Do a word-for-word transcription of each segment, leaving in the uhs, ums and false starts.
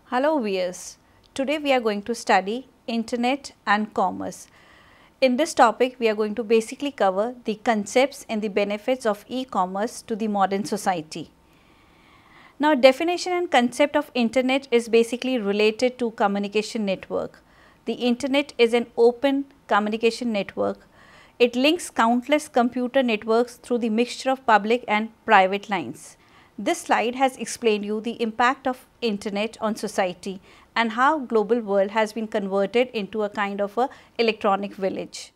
Hello viewers, today we are going to study Internet and Commerce. In this topic, we are going to basically cover the concepts and the benefits of e-commerce to the modern society. Now, definition and concept of Internet is basically related to communication network. The Internet is an open communication network. It links countless computer networks through the mixture of public and private lines. This slide has explained you the impact of Internet on society and how global world has been converted into a kind of a electronic village.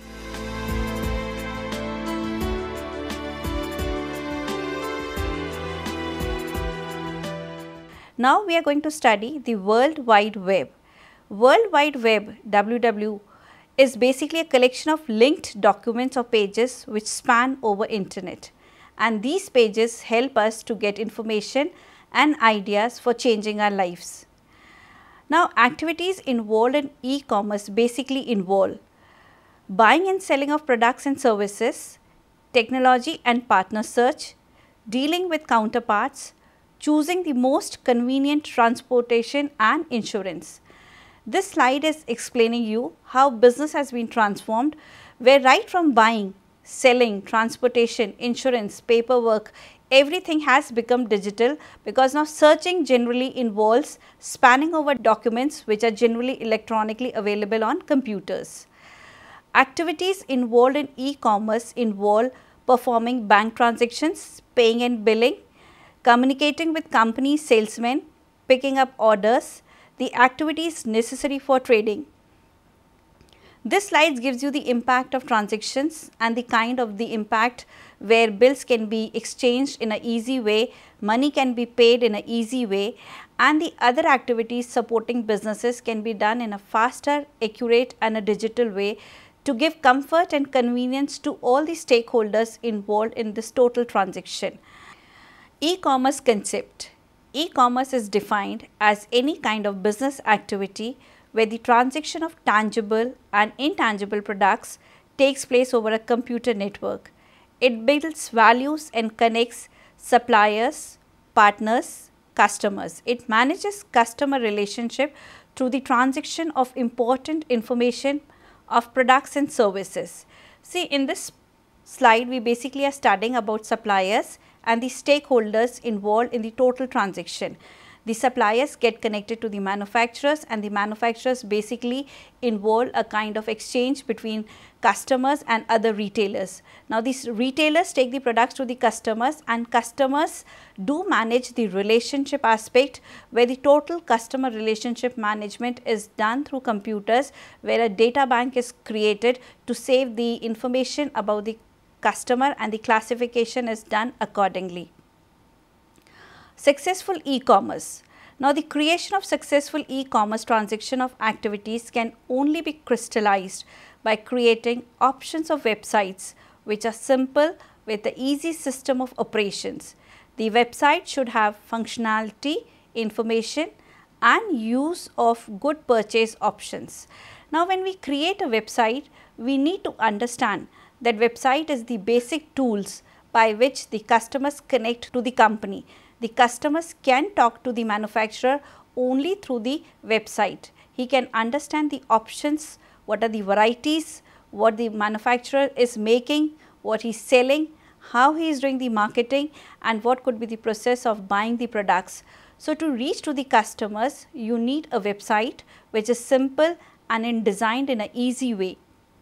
Now we are going to study the World Wide Web. World Wide Web W W is basically a collection of linked documents or pages which span over Internet. And these pages help us to get information and ideas for changing our lives. Now, activities involved in e-commerce basically involve buying and selling of products and services, technology and partner search, dealing with counterparts, choosing the most convenient transportation and insurance. This slide is explaining you how business has been transformed, where right from buying, selling, transportation, insurance, paperwork, everything has become digital, because now searching generally involves spanning over documents which are generally electronically available on computers. Activities involved in e-commerce involve performing bank transactions, paying and billing, communicating with company salesmen, picking up orders, the activities necessary for trading. This slide gives you the impact of transactions and the kind of the impact where bills can be exchanged in an easy way, money can be paid in an easy way, and the other activities supporting businesses can be done in a faster, accurate and a digital way to give comfort and convenience to all the stakeholders involved in this total transaction. E-commerce concept. E-commerce is defined as any kind of business activity where the transaction of tangible and intangible products takes place over a computer network. It builds values and connects suppliers, partners, customers. It manages customer relationship through the transaction of important information of products and services. See, in this slide, we basically are studying about suppliers and the stakeholders involved in the total transaction. The suppliers get connected to the manufacturers, and the manufacturers basically involve a kind of exchange between customers and other retailers. Now, these retailers take the products to the customers, and customers do manage the relationship aspect, where the total customer relationship management is done through computers, where a data bank is created to save the information about the customer, and the classification is done accordingly. Successful e-commerce. Now, the creation of successful e-commerce transaction of activities can only be crystallized by creating options of websites which are simple with the easy system of operations. The website should have functionality, information and use of good purchase options. Now, when we create a website, we need to understand that website is the basic tools by which the customers connect to the company. The customers can talk to the manufacturer only through the website. He can understand the options, what are the varieties, what the manufacturer is making, what he is selling, how he is doing the marketing, and what could be the process of buying the products. So, to reach to the customers, you need a website which is simple and in designed in an easy way.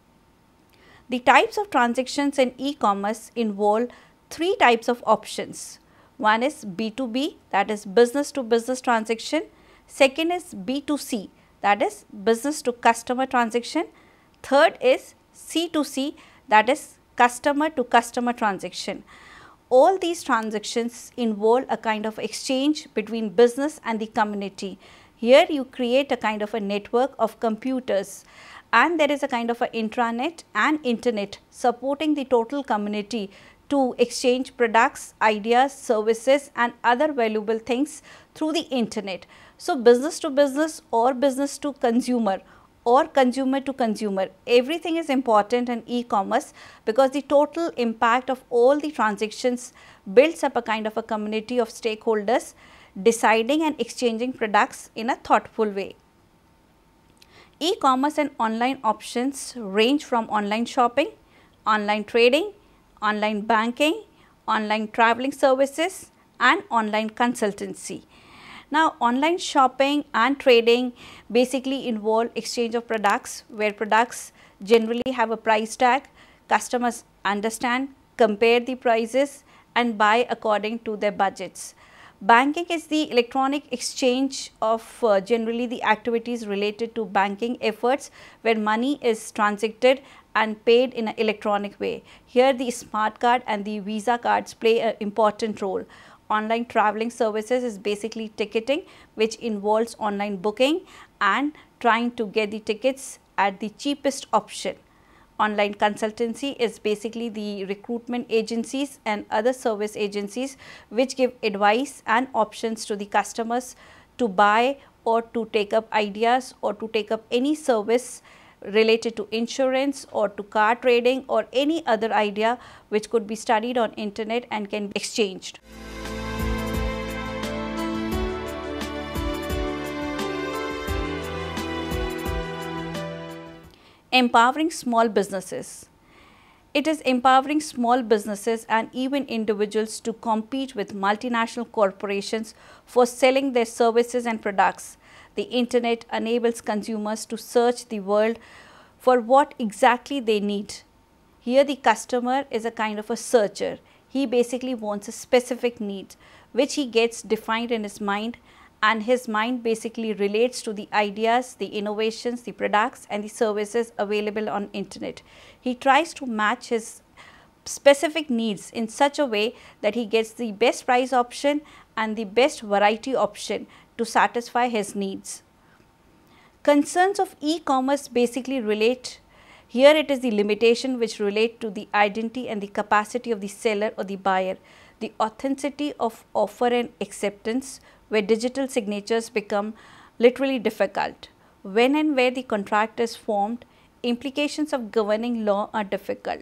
The types of transactions in e-commerce involve three types of options. One is B two B, that is business to business transaction. Second is B two C, that is business to customer transaction. Third is C two C, that is customer to customer transaction. All these transactions involve a kind of exchange between business and the community. Here you create a kind of a network of computers, and there is a kind of a intranet and internet supporting the total community to exchange products, ideas, services and other valuable things through the internet. So, business to business or business to consumer or consumer to consumer, everything is important in e-commerce, because the total impact of all the transactions builds up a kind of a community of stakeholders. deciding and exchanging products in a thoughtful way. E-commerce and online options range from online shopping, online trading, online banking, online traveling services and online consultancy. Now, online shopping and trading basically involve exchange of products, where products generally have a price tag. Customers understand, compare the prices and buy according to their budgets. Banking is the electronic exchange of uh, generally the activities related to banking efforts, where money is transacted and paid in an electronic way. Here the smart card and the Visa cards play an important role. Online traveling services is basically ticketing, which involves online booking and trying to get the tickets at the cheapest option. Online consultancy is basically the recruitment agencies and other service agencies which give advice and options to the customers to buy or to take up ideas or to take up any service related to insurance or to car trading or any other idea which could be studied on internet and can be exchanged. Empowering small businesses. It is empowering small businesses and even individuals to compete with multinational corporations for selling their services and products. The internet enables consumers to search the world for what exactly they need. Here the customer is a kind of a searcher. He basically wants a specific need which he gets defined in his mind, and his mind basically relates to the ideas, the innovations, the products and the services available on internet. He tries to match his specific needs in such a way that he gets the best price option and the best variety option to satisfy his needs. Concerns of e-commerce basically relate, here it is the limitation which relate to the identity and the capacity of the seller or the buyer, the authenticity of offer and acceptance, where digital signatures become literally difficult. When and where the contract is formed, implications of governing law are difficult.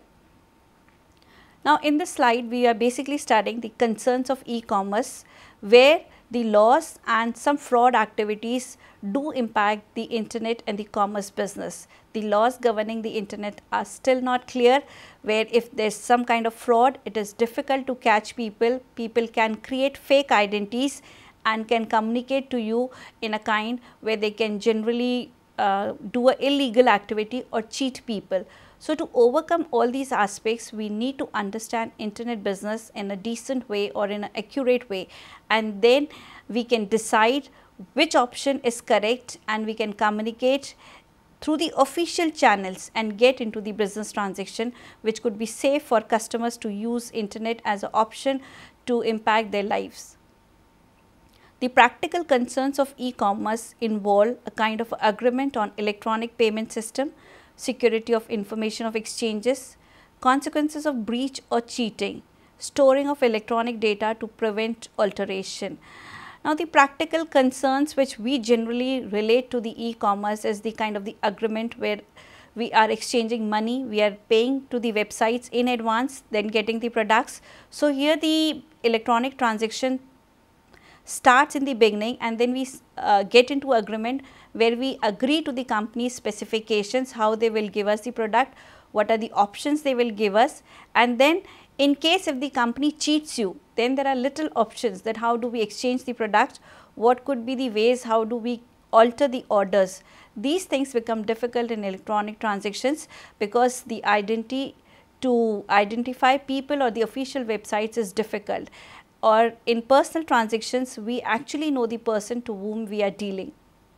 Now, in this slide, we are basically studying the concerns of e-commerce, where the laws and some fraud activities do impact the internet and the commerce business. The laws governing the internet are still not clear, where if there is some kind of fraud, it is difficult to catch people. People can create fake identities and can communicate to you in a kind where they can generally uh, do an illegal activity or cheat people. So, to overcome all these aspects, we need to understand internet business in a decent way or in an accurate way, and then we can decide which option is correct and we can communicate through the official channels and get into the business transaction, which could be safe for customers to use internet as an option to impact their lives. The practical concerns of e-commerce involve a kind of agreement on electronic payment system, security of information of exchanges, consequences of breach or cheating, storing of electronic data to prevent alteration. Now, the practical concerns which we generally relate to the e-commerce is the kind of the agreement where we are exchanging money, we are paying to the websites in advance, then getting the products. So, here the electronic transaction starts in the beginning, and then we uh, get into agreement where we agree to the company's specifications, how they will give us the product, what are the options they will give us, and then in case if the company cheats you, then there are little options that how do we exchange the product, what could be the ways, how do we alter the orders. These things become difficult in electronic transactions because the identity to identify people or the official websites is difficult. Or in personal transactions, we actually know the person to whom we are dealing.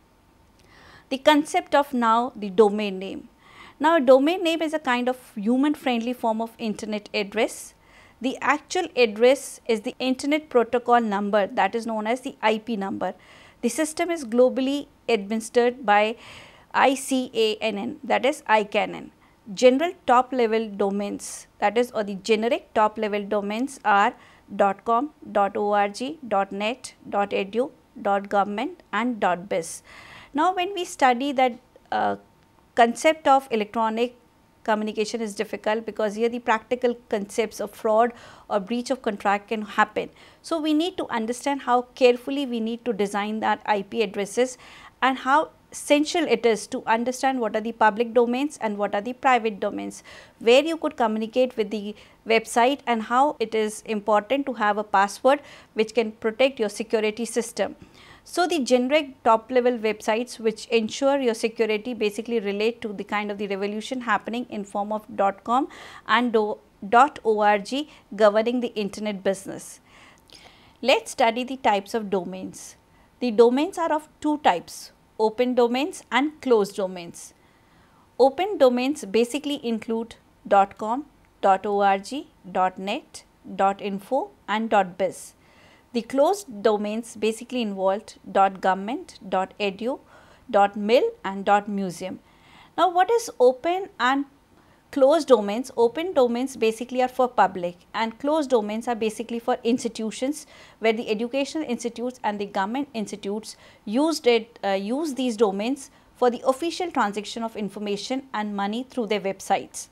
The concept of now the domain name. Now, a domain name is a kind of human friendly form of internet address. The actual address is the internet protocol number, that is known as the I P number. The system is globally administered by I C A N N, that is I C A N N. General top level domains, that is or the generic top level domains are .com, .org, .net, .edu, .government and .biz. Now, when we study that uh, concept of electronic communication is difficult, because here the practical concepts of fraud or breach of contract can happen. So, we need to understand how carefully we need to design that I P addresses and how essential it is to understand what are the public domains and what are the private domains, where you could communicate with the website, and how it is important to have a password which can protect your security system. So, the generic top level websites which ensure your security basically relate to the kind of the revolution happening in form of .com and .org governing the internet business. Let us study the types of domains. The domains are of two types: open domains and closed domains. Open domains basically include .com, .org, .net, .info and .biz. The closed domains basically involved .government, .edu, .mil and .museum. Now, what is open and closed domains? Open domains basically are for public, and closed domains are basically for institutions, where the educational institutes and the government institutes used it, uh, use these domains for the official transaction of information and money through their websites.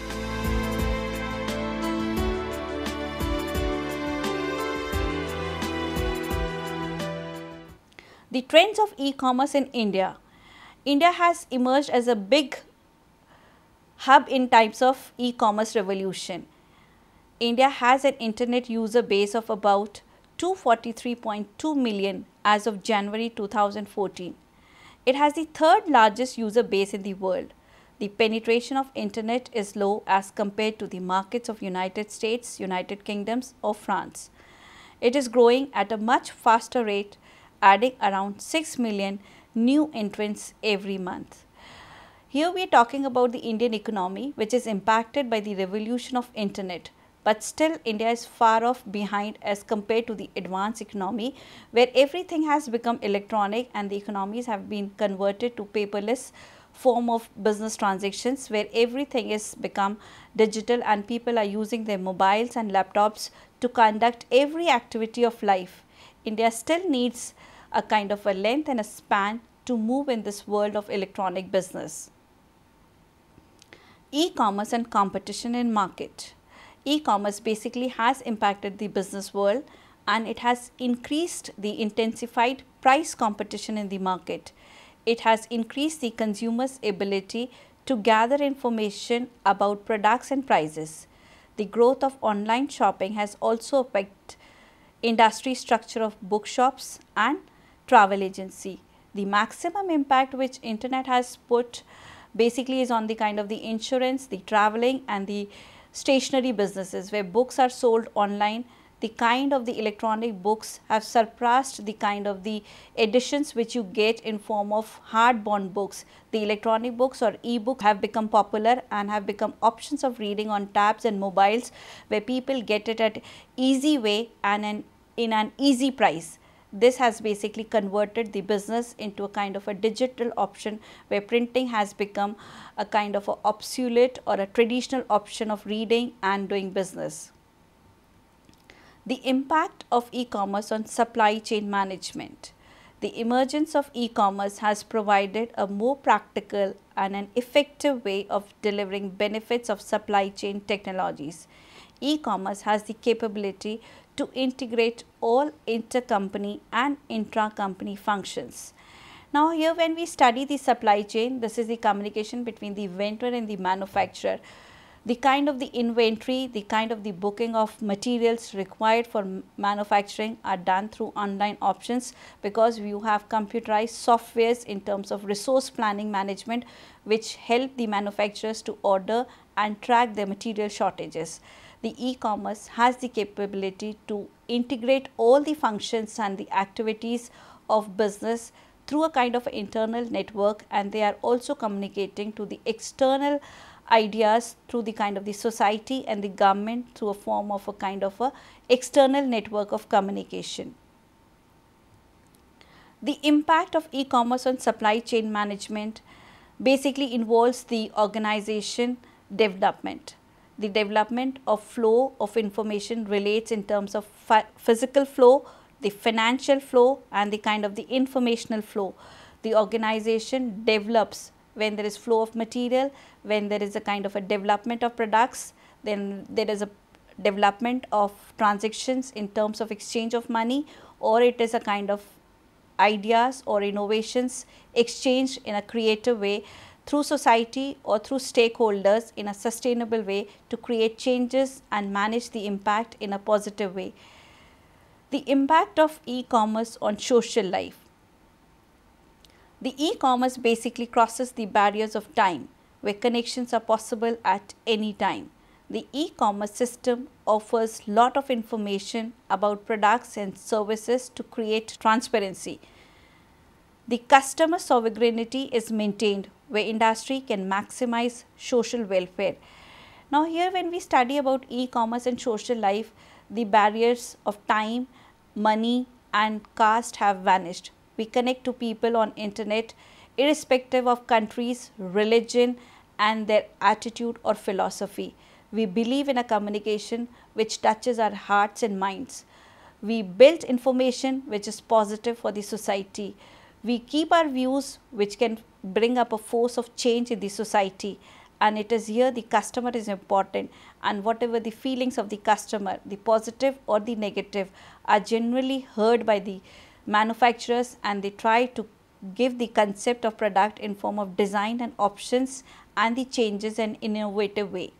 The trends of e-commerce in India. India has emerged as a big hub in types of e-commerce revolution. India has an internet user base of about two hundred forty-three point two million as of January two thousand fourteen. It has the third largest user base in the world. The penetration of internet is low as compared to the markets of United States, United Kingdoms or France. It is growing at a much faster rate, adding around six million new entrants every month. Here we are talking about the Indian economy, which is impacted by the revolution of internet, but still India is far off behind as compared to the advanced economy, where everything has become electronic and the economies have been converted to paperless form of business transactions, where everything is become digital and people are using their mobiles and laptops to conduct every activity of life. India still needs a kind of a length and a span to move in this world of electronic business. E-commerce and competition in market. E-commerce basically has impacted the business world, and it has increased the intensified price competition in the market. It has increased the consumer's ability to gather information about products and prices. The growth of online shopping has also affected industry structure of bookshops and travel agency. The maximum impact which internet has put basically is on the kind of the insurance, the traveling and the stationery businesses, where books are sold online. The kind of the electronic books have surpassed the kind of the editions which you get in form of hardbound books. The electronic books or e-books have become popular and have become options of reading on tabs and mobiles, where people get it at easy way and an, in an easy price. This has basically converted the business into a kind of a digital option, where printing has become a kind of a obsolete or a traditional option of reading and doing business. The impact of e-commerce on supply chain management. The emergence of e-commerce has provided a more practical and an effective way of delivering benefits of supply chain technologies. E-commerce has the capability to integrate all intercompany and intra-company functions. Now, here when we study the supply chain, this is the communication between the vendor and the manufacturer. The kind of the inventory, the kind of the booking of materials required for manufacturing are done through online options, because you have computerized softwares in terms of resource planning management, which help the manufacturers to order and track their material shortages. The e-commerce has the capability to integrate all the functions and the activities of business through a kind of internal network, and they are also communicating to the external ideas through the kind of the society and the government through a form of a kind of a external network of communication. The impact of e-commerce on supply chain management basically involves the organization development. The development of flow of information relates in terms of physical flow, the financial flow and the kind of the informational flow. The organization develops when there is flow of material, when there is a kind of a development of products, then there is a development of transactions in terms of exchange of money, or it is a kind of ideas or innovations exchanged in a creative way through society or through stakeholders in a sustainable way to create changes and manage the impact in a positive way. The impact of e-commerce on social life. The e-commerce basically crosses the barriers of time, where connections are possible at any time. The e-commerce system offers lot of information about products and services to create transparency. The customer sovereignty is maintained, where industry can maximize social welfare. Now here when we study about e-commerce and social life, the barriers of time, money and caste have vanished. We connect to people on internet irrespective of countries, religion and their attitude or philosophy. We believe in a communication which touches our hearts and minds. We build information which is positive for the society. We keep our views which can bring up a force of change in the society, and it is here the customer is important, and whatever the feelings of the customer, the positive or the negative, are generally heard by the manufacturers, and they try to give the concept of product in form of design and options and the changes in an innovative way.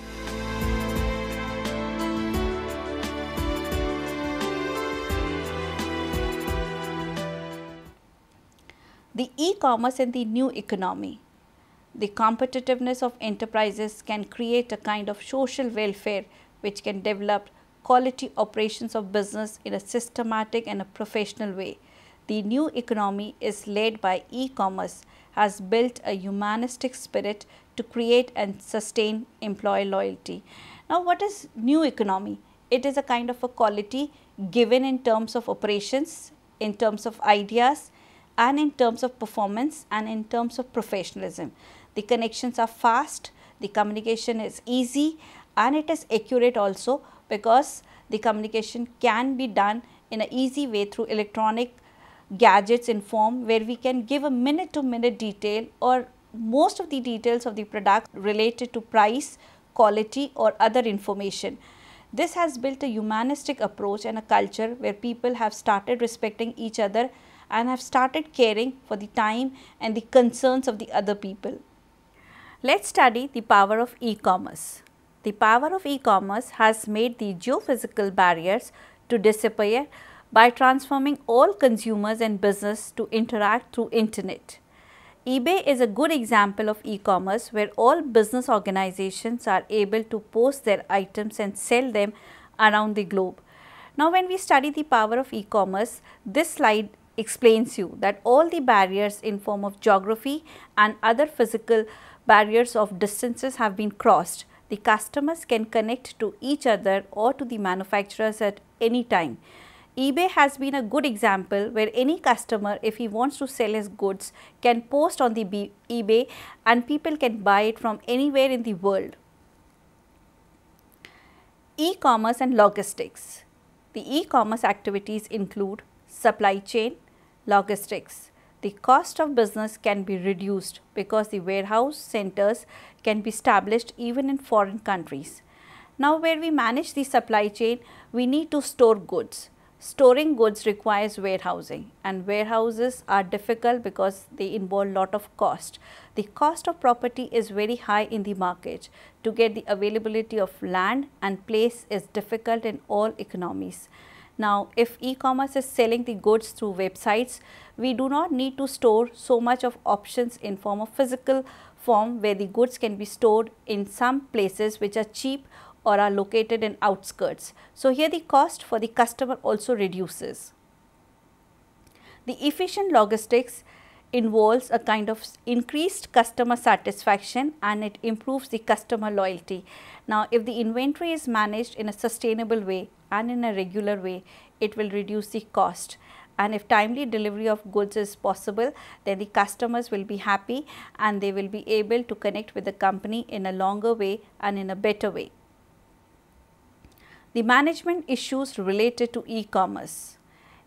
The e-commerce and the new economy. The competitiveness of enterprises can create a kind of social welfare which can develop quality operations of business in a systematic and a professional way. The new economy is led by e-commerce, has built a humanistic spirit to create and sustain employee loyalty. Now what is new economy? It is a kind of a quality given in terms of operations, in terms of ideas, and in terms of performance and in terms of professionalism. The connections are fast, the communication is easy and it is accurate also, because the communication can be done in an easy way through electronic gadgets in form where we can give a minute to minute detail or most of the details of the product related to price, quality or other information. This has built a humanistic approach and a culture where people have started respecting each other and have started caring for the time and the concerns of the other people. Let's study the power of e-commerce. The power of e-commerce has made the geophysical barriers to disappear by transforming all consumers and business to interact through internet. eBay is a good example of e-commerce where all business organizations are able to post their items and sell them around the globe. Now when we study the power of e-commerce, this slide explains you that all the barriers in form of geography and other physical barriers of distances have been crossed. The customers can connect to each other or to the manufacturers at any time. eBay has been a good example where any customer, if he wants to sell his goods, can post on the eBay and people can buy it from anywhere in the world. E-commerce and logistics. The e-commerce activities include supply chain, logistics. The cost of business can be reduced because the warehouse centers can be established even in foreign countries. Now where we manage the supply chain, we need to store goods. Storing goods requires warehousing, and warehouses are difficult because they involve lot of cost. The cost of property is very high in the market. To get the availability of land and place is difficult in all economies. Now, if e-commerce is selling the goods through websites, we do not need to store so much of options in form of physical form where the goods can be stored in some places which are cheap or are located in outskirts. So here the cost for the customer also reduces. The efficient logistics involves a kind of increased customer satisfaction and it improves the customer loyalty. Now if the inventory is managed in a sustainable way and in a regular way, it will reduce the cost. And if timely delivery of goods is possible, then the customers will be happy and they will be able to connect with the company in a longer way and in a better way. The management issues related to e-commerce.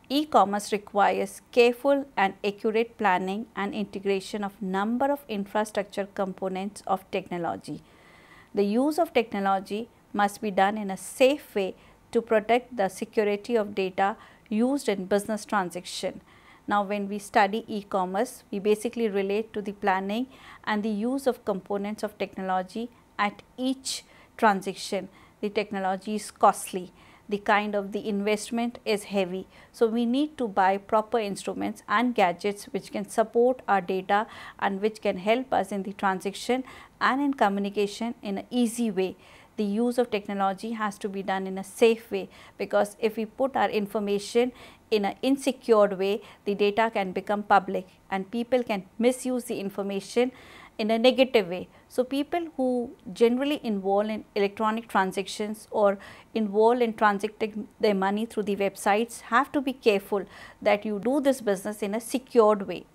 E-commerce requires careful and accurate planning and integration of number of infrastructure components of technology. The use of technology must be done in a safe way to protect the security of data used in business transaction. Now, when we study e-commerce, we basically relate to the planning and the use of components of technology at each transaction. The technology is costly, the kind of the investment is heavy. So, we need to buy proper instruments and gadgets which can support our data and which can help us in the transaction and in communication in an easy way. The use of technology has to be done in a safe way, because if we put our information in an insecure way, the data can become public and people can misuse the information in a negative way. So, people who generally involve in electronic transactions or involve in transacting their money through the websites have to be careful that you do this business in a secured way.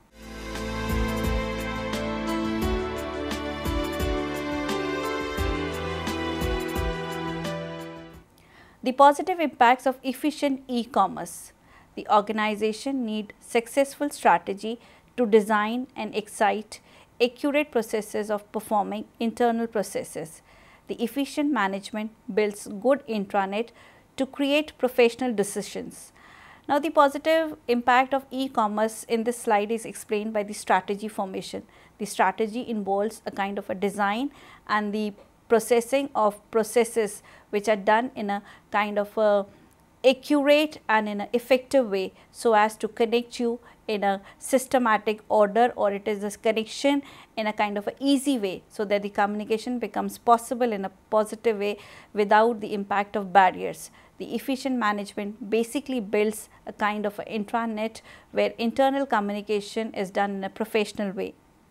The positive impacts of efficient e-commerce. The organization need successful strategy to design and excite accurate processes of performing internal processes. The efficient management builds good intranet to create professional decisions. Now, the positive impact of e-commerce in this slide is explained by the strategy formation. The strategy involves a kind of a design and the processing of processes which are done in a kind of a accurate and in an effective way, so as to connect you in a systematic order, or it is a connection in a kind of a easy way, so that the communication becomes possible in a positive way without the impact of barriers. The efficient management basically builds a kind of an intranet where internal communication is done in a professional way.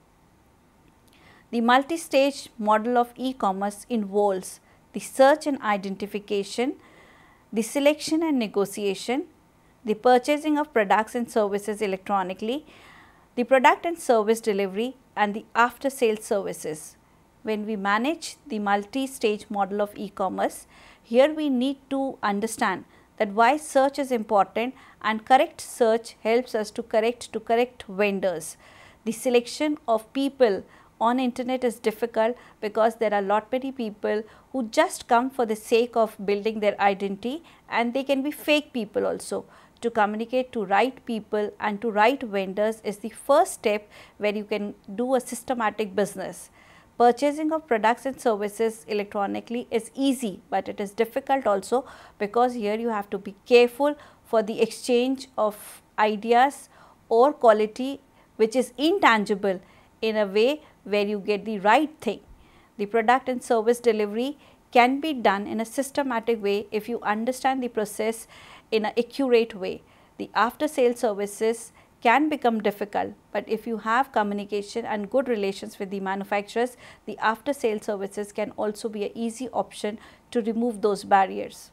The multi-stage model of e-commerce involves the search and identification, the selection and negotiation, the purchasing of products and services electronically, the product and service delivery, and the after sales services. When we manage the multi-stage model of e-commerce, here we need to understand that why search is important, and correct search helps us to correct to correct vendors. The selection of people on internet is difficult because there are lot many people who just come for the sake of building their identity, and they can be fake people also. To communicate to right people and to right vendors is the first step where you can do a systematic business. Purchasing of products and services electronically is easy, but it is difficult also, because here you have to be careful for the exchange of ideas or quality which is intangible in a way where you get the right thing. The product and service delivery can be done in a systematic way if you understand the process in an accurate way. The after sales services can become difficult, but if you have communication and good relations with the manufacturers, the after sales services can also be an easy option to remove those barriers.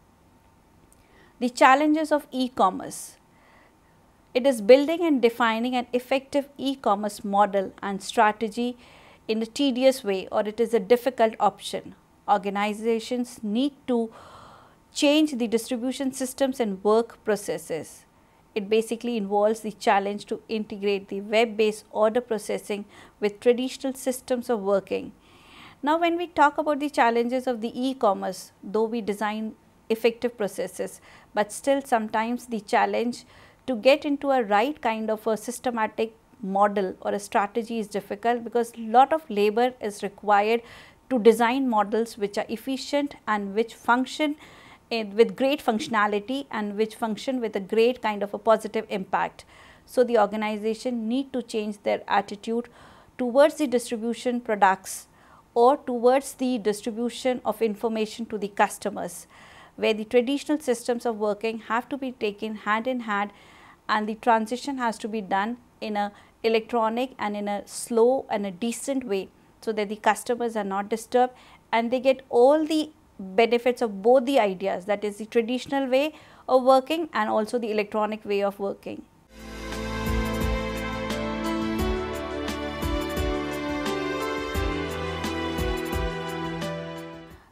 The challenges of e-commerce. It is building and defining an effective e-commerce model and strategy in a tedious way, or it is a difficult option. Organizations need to change the distribution systems and work processes. It basically involves the challenge to integrate the web-based order processing with traditional systems of working. Now, when we talk about the challenges of the e-commerce, though we design effective processes, but still sometimes the challenge to get into a right kind of a systematic model or a strategy is difficult, because lot of labor is required to design models which are efficient and which function in, with great functionality, and which function with a great kind of a positive impact. So, the organization need to change their attitude towards the distribution products or towards the distribution of information to the customers, where the traditional systems of working have to be taken hand in hand, and the transition has to be done in a electronic and in a slow and a decent way, so that the customers are not disturbed and they get all the benefits of both the ideas, that is the traditional way of working and also the electronic way of working.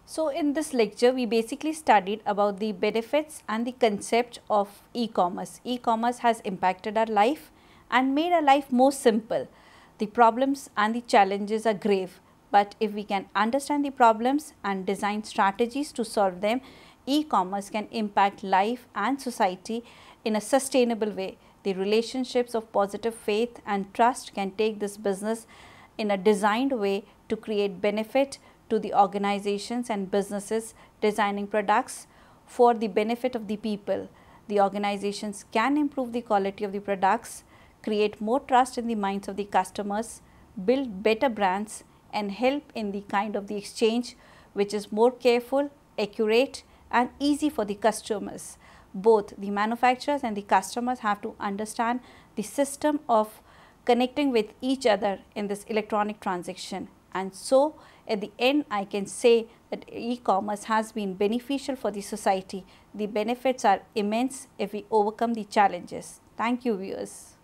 So in this lecture, we basically studied about the benefits and the concept of e-commerce. E-commerce has impacted our life and made our life more simple. The problems and the challenges are grave, but if we can understand the problems and design strategies to solve them, e-commerce can impact life and society in a sustainable way. The relationships of positive faith and trust can take this business in a designed way to create benefit to the organizations and businesses designing products for the benefit of the people. The organizations can improve the quality of the products, create more trust in the minds of the customers, build better brands and help in the kind of the exchange which is more careful, accurate and easy for the customers. Both the manufacturers and the customers have to understand the system of connecting with each other in this electronic transaction. And so at the end, I can say that e-commerce has been beneficial for the society. The benefits are immense if we overcome the challenges. Thank you, viewers.